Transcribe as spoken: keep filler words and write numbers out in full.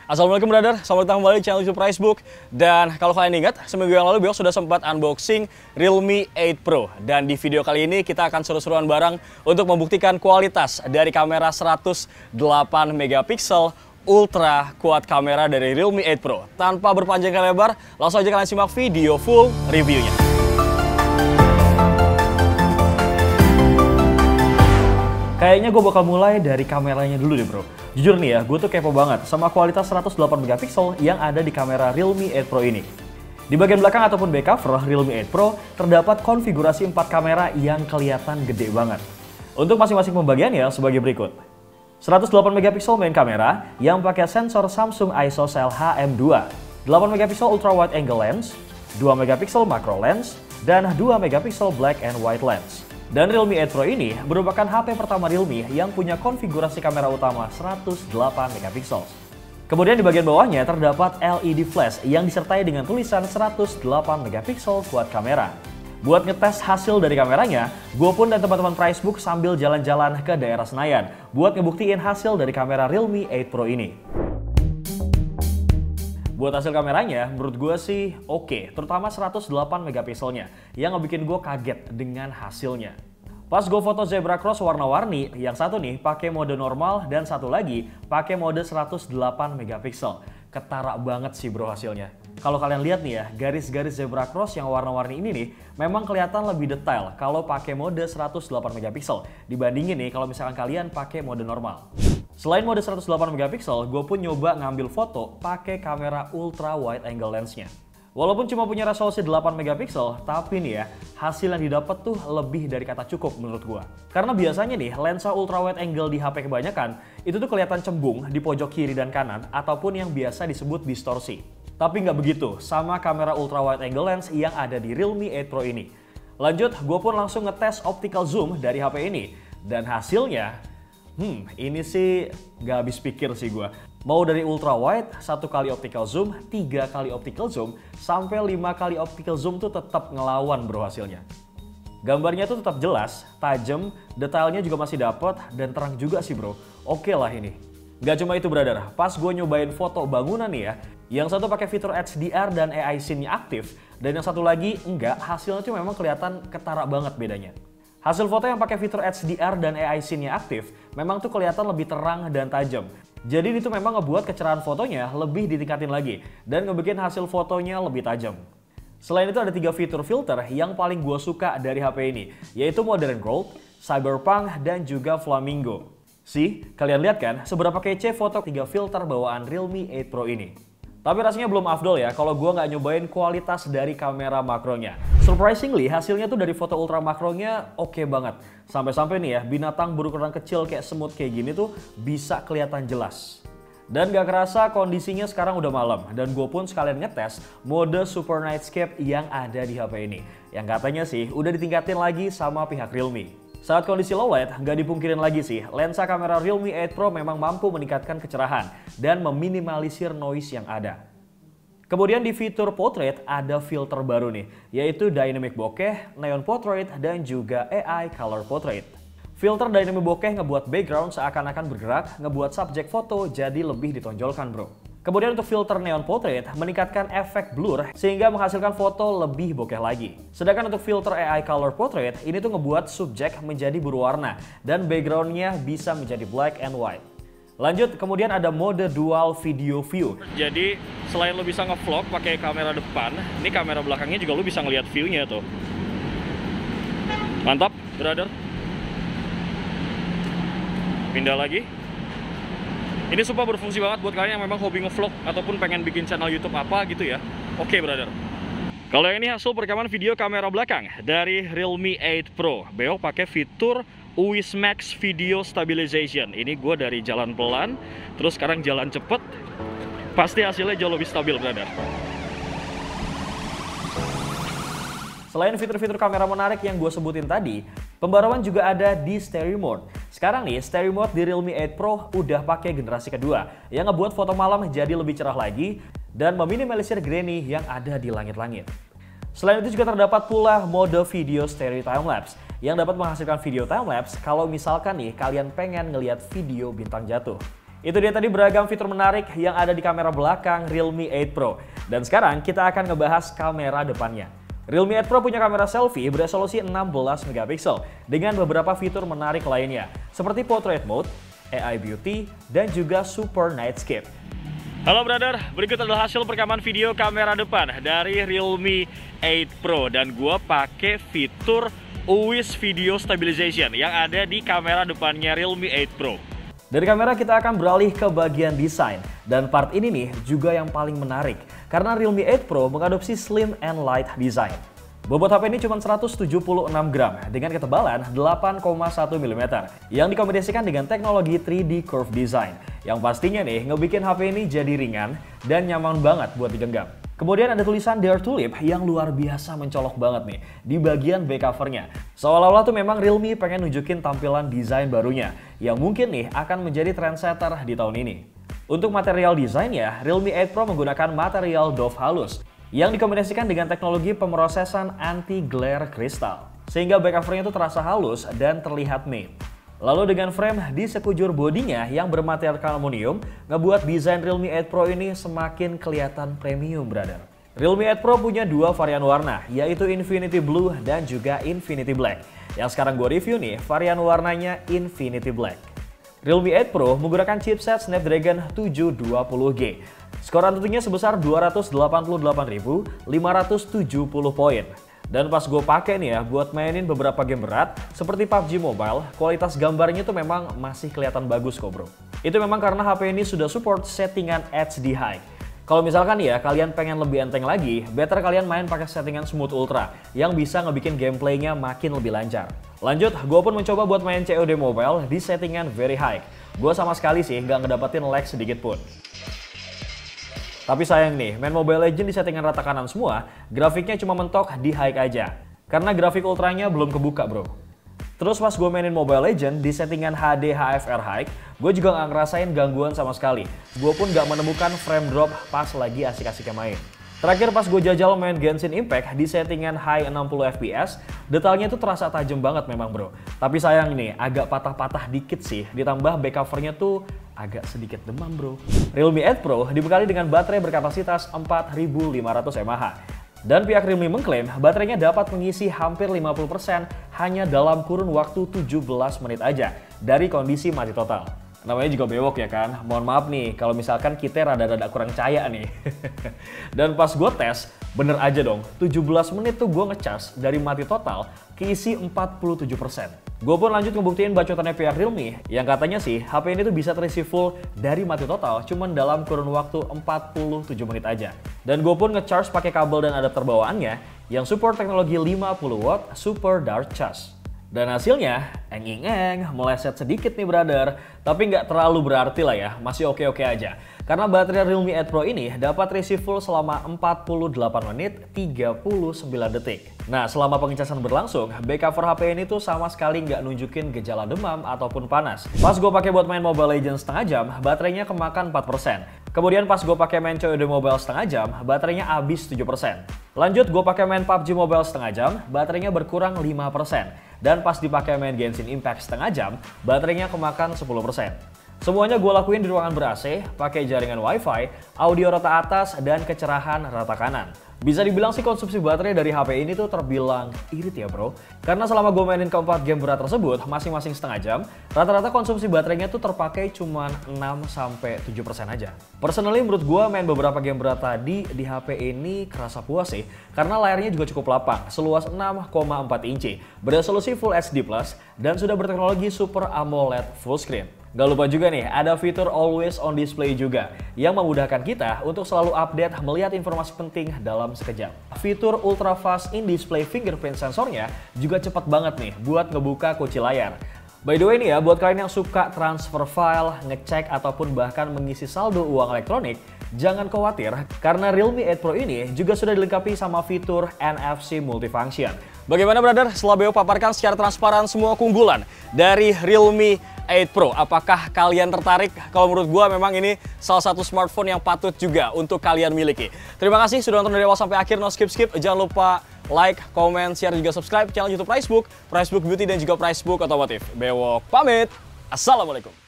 Assalamualaikum brother, selamat datang kembali di channel YouTube Pricebook. Dan kalau kalian ingat, seminggu yang lalu Beok sudah sempat unboxing Realme eight Pro. Dan di video kali ini kita akan seru-seruan bareng untuk membuktikan kualitas dari kamera seratus delapan megapiksel ultra quad kamera dari Realme eight Pro. Tanpa berpanjang lebar, langsung aja kalian simak video full reviewnya. Kayaknya gue bakal mulai dari kameranya dulu deh bro. Jujur nih ya, gue tuh kepo banget sama kualitas seratus delapan megapiksel yang ada di kamera Realme eight Pro ini. Di bagian belakang ataupun back cover Realme eight Pro terdapat konfigurasi empat kamera yang kelihatan gede banget. Untuk masing-masing pembagiannya sebagai berikut. seratus delapan megapiksel main kamera yang pakai sensor Samsung ISOCELL H M dua, delapan megapiksel ultra wide angle lens, dua megapiksel macro lens, dan dua megapiksel black and white lens. Dan Realme eight Pro ini merupakan H P pertama Realme yang punya konfigurasi kamera utama seratus delapan megapiksel. Kemudian di bagian bawahnya terdapat L E D flash yang disertai dengan tulisan seratus delapan megapiksel quad kamera. Buat ngetes hasil dari kameranya, gue pun dan teman-teman Pricebook sambil jalan-jalan ke daerah Senayan buat ngebuktiin hasil dari kamera Realme eight Pro ini. Buat hasil kameranya, menurut gue sih oke, okay, terutama seratus delapan megapikselnya yang ngebikin gue kaget dengan hasilnya. Pas gue foto zebra cross warna-warni, yang satu nih pakai mode normal dan satu lagi pakai mode seratus delapan megapiksel. Ketara banget sih bro hasilnya. Kalau kalian lihat nih ya, garis-garis zebra cross yang warna-warni ini nih memang kelihatan lebih detail kalau pakai mode seratus delapan megapiksel dibandingin nih kalau misalkan kalian pakai mode normal. Selain mode seratus delapan megapiksel, gue pun nyoba ngambil foto pakai kamera ultra wide angle lensnya. Walaupun cuma punya resolusi delapan megapiksel, tapi nih ya, hasil yang didapat tuh lebih dari kata cukup menurut gue. Karena biasanya nih, lensa ultra wide angle di H P kebanyakan, itu tuh kelihatan cembung di pojok kiri dan kanan, ataupun yang biasa disebut distorsi. Tapi nggak begitu sama kamera ultra wide angle lens yang ada di Realme eight Pro ini. Lanjut, gue pun langsung ngetes optical zoom dari H P ini. Dan hasilnya, hmm ini sih nggak habis pikir sih gue. Mau dari ultra wide, satu kali optical zoom, tiga kali optical zoom, sampai lima kali optical zoom tuh tetap ngelawan bro hasilnya. Gambarnya tuh tetap jelas, tajam, detailnya juga masih dapet, dan terang juga sih bro. Oke lah ini. Gak cuma itu brother, pas gue nyobain foto bangunan nih ya, yang satu pakai fitur H D R dan A I scene-nya aktif, dan yang satu lagi enggak, hasilnya tuh memang kelihatan ketara banget bedanya. Hasil foto yang pakai fitur H D R dan A I scene-nya aktif, memang tuh kelihatan lebih terang dan tajam. Jadi itu memang ngebuat kecerahan fotonya lebih ditingkatin lagi, dan ngebikin hasil fotonya lebih tajam. Selain itu ada tiga fitur filter yang paling gue suka dari H P ini, yaitu Modern Gold, Cyberpunk, dan juga Flamingo. Sih, kalian lihat kan seberapa kece foto tiga filter bawaan Realme eight Pro ini. Tapi rasanya belum afdol ya kalau gue nggak nyobain kualitas dari kamera makronya. Surprisingly, hasilnya tuh dari foto ultra makronya oke okay banget. Sampai-sampai nih ya, binatang berukuran kecil kayak semut kayak gini tuh bisa kelihatan jelas. Dan gak kerasa kondisinya sekarang udah malam. Dan gue pun sekalian ngetes mode Super Nightscape yang ada di H P ini. Yang katanya sih udah ditingkatin lagi sama pihak Realme. Saat kondisi low light, nggak dipungkirin lagi sih, lensa kamera Realme eight Pro memang mampu meningkatkan kecerahan dan meminimalisir noise yang ada. Kemudian di fitur portrait ada filter baru nih, yaitu Dynamic Bokeh, Neon Portrait, dan juga A I Color Portrait. Filter Dynamic Bokeh ngebuat background seakan-akan bergerak, ngebuat subjek foto jadi lebih ditonjolkan bro. Kemudian untuk filter Neon Portrait meningkatkan efek blur sehingga menghasilkan foto lebih bokeh lagi. Sedangkan untuk filter A I Color Portrait ini tuh ngebuat subjek menjadi berwarna dan backgroundnya bisa menjadi black and white. Lanjut, kemudian ada mode Dual Video View. Jadi selain lo bisa ngevlog pakai kamera depan, ini kamera belakangnya juga lo bisa ngeliat view-nya tuh. Mantap, brother. Pindah lagi. Ini sumpah berfungsi banget buat kalian yang memang hobi ngevlog ataupun pengen bikin channel YouTube apa gitu ya. Oke, brother. Kalau yang ini hasil perekaman video kamera belakang dari Realme eight Pro. Beok pakai fitur U W I S Max Video Stabilization. Ini gue dari jalan pelan, terus sekarang jalan cepet. Pasti hasilnya jauh lebih stabil, brother. Selain fitur-fitur kamera menarik yang gue sebutin tadi, pembaruan juga ada di stereo mode. Sekarang nih, stereo mode di Realme eight Pro udah pakai generasi kedua yang ngebuat foto malam jadi lebih cerah lagi dan meminimalisir grainy yang ada di langit-langit. Selain itu juga terdapat pula mode video stereo timelapse yang dapat menghasilkan video timelapse kalau misalkan nih kalian pengen ngelihat video bintang jatuh. Itu dia tadi beragam fitur menarik yang ada di kamera belakang Realme eight Pro. Dan sekarang kita akan ngebahas kamera depannya. Realme eight Pro punya kamera selfie beresolusi enam belas megapiksel dengan beberapa fitur menarik lainnya seperti Portrait Mode, A I Beauty, dan juga Super Nightscape. Halo brother, berikut adalah hasil perekaman video kamera depan dari Realme eight Pro dan gua pakai fitur U W I S Video Stabilization yang ada di kamera depannya Realme eight Pro. Dari kamera kita akan beralih ke bagian desain, dan part ini nih juga yang paling menarik karena Realme eight Pro mengadopsi slim and light design. Bobot H P ini cuma seratus tujuh puluh enam gram dengan ketebalan delapan koma satu milimeter yang dikombinasikan dengan teknologi tiga D Curve Design yang pastinya nih ngebikin H P ini jadi ringan dan nyaman banget buat digenggam. Kemudian ada tulisan Dare to Live yang luar biasa mencolok banget nih di bagian back covernya. Seolah-olah tuh memang Realme pengen nunjukin tampilan desain barunya yang mungkin nih akan menjadi trendsetter di tahun ini. Untuk material desainnya, Realme eight Pro menggunakan material doff halus yang dikombinasikan dengan teknologi pemrosesan anti-glare kristal sehingga back covernya tuh terasa halus dan terlihat matte. Lalu dengan frame di sekujur bodinya yang bermaterial aluminium, ngebuat desain Realme eight Pro ini semakin kelihatan premium, brother. Realme eight Pro punya dua varian warna, yaitu Infinity Blue dan juga Infinity Black. Yang sekarang gue review nih, varian warnanya Infinity Black. Realme eight Pro menggunakan chipset Snapdragon tujuh dua puluh G. Skor Antutunya sebesar dua ratus delapan puluh delapan ribu lima ratus tujuh puluh poin. Dan pas gue pakai nih ya buat mainin beberapa game berat seperti P U B G Mobile, kualitas gambarnya tuh memang masih kelihatan bagus kok bro. Itu memang karena H P ini sudah support settingan H D High. Kalau misalkan ya kalian pengen lebih enteng lagi, better kalian main pakai settingan Smooth Ultra yang bisa ngebikin gameplaynya makin lebih lancar. Lanjut, gue pun mencoba buat main C O D Mobile di settingan Very High. Gue sama sekali sih nggak ngedapetin lag sedikit pun. Tapi sayang nih, main Mobile Legends di settingan rata kanan semua, grafiknya cuma mentok di high aja. Karena grafik ultranya belum kebuka bro. Terus pas gue mainin Mobile Legends di settingan H D H F R High, gue juga nggak ngerasain gangguan sama sekali. Gue pun nggak menemukan frame drop pas lagi asik-asiknya main. Terakhir pas gue jajal main Genshin Impact di settingan high enam puluh F P S, detailnya tuh terasa tajam banget memang bro. Tapi sayang nih, agak patah-patah dikit sih, ditambah back covernya tuh agak sedikit demam bro. Realme eight Pro dibekali dengan baterai berkapasitas empat ribu lima ratus mAh. Dan pihak Realme mengklaim baterainya dapat mengisi hampir lima puluh persen hanya dalam kurun waktu tujuh belas menit aja dari kondisi mati total. Namanya juga bewok ya kan, mohon maaf nih kalau misalkan kita rada-rada kurang caya nih. Dan pas gue tes, bener aja dong, tujuh belas menit tuh gue ngecas dari mati total keisi empat puluh tujuh persen. Gue pun lanjut ngebuktiin bacotannya pihak Realme yang katanya sih H P ini tuh bisa terisi full dari mati total cuman dalam kurun waktu empat puluh tujuh menit aja. Dan gue pun ngecharge pakai kabel dan adapter bawaannya yang support teknologi lima puluh watt Super Dart Charge. Dan hasilnya, eng-eng, meleset sedikit nih brother. Tapi nggak terlalu berarti lah ya, masih oke-oke aja. Karena baterai Realme eight Pro ini dapat terisi full selama empat puluh delapan menit tiga puluh sembilan detik. Nah, selama pengecasan berlangsung, back cover H P ini tuh sama sekali nggak nunjukin gejala demam ataupun panas. Pas gue pakai buat main Mobile Legends setengah jam, baterainya kemakan empat persen. Kemudian pas gue pakai main C O D Mobile setengah jam, baterainya habis tujuh persen. Lanjut gue pakai main P U B G Mobile setengah jam, baterainya berkurang lima persen. Dan pas dipakai main Genshin Impact setengah jam, baterainya kemakan sepuluh persen. Semuanya gue lakuin di ruangan ber-A C, pakai jaringan Wi-Fi, audio rata atas, dan kecerahan rata kanan. Bisa dibilang sih konsumsi baterai dari H P ini tuh terbilang irit ya bro. Karena selama gue mainin keempat game berat tersebut, masing-masing setengah jam, rata-rata konsumsi baterainya tuh terpakai cuma enam sampai tujuh persen aja. Personally menurut gue main beberapa game berat tadi di H P ini kerasa puas sih. Karena layarnya juga cukup lapang, seluas enam koma empat inci, beresolusi Full H D plus, dan sudah berteknologi Super AMOLED Full Screen. Gak lupa juga nih, ada fitur Always On Display juga yang memudahkan kita untuk selalu update melihat informasi penting dalam sekejap. Fitur Ultra Fast In Display Fingerprint sensornya juga cepat banget nih buat ngebuka kunci layar. By the way nih ya, buat kalian yang suka transfer file, ngecek ataupun bahkan mengisi saldo uang elektronik, jangan khawatir karena Realme eight Pro ini juga sudah dilengkapi sama fitur N F C Multifunction. Bagaimana brother, setelah Beo paparkan secara transparan semua keunggulan dari Realme eight Pro, apakah kalian tertarik? Kalau menurut gua memang ini salah satu smartphone yang patut juga untuk kalian miliki. Terima kasih sudah nonton dari awal sampai akhir, no skip-skip. Jangan lupa like, comment, share, juga subscribe channel YouTube Pricebook, Pricebook Beauty, dan juga Pricebook Otomotif. Bewok pamit, assalamualaikum.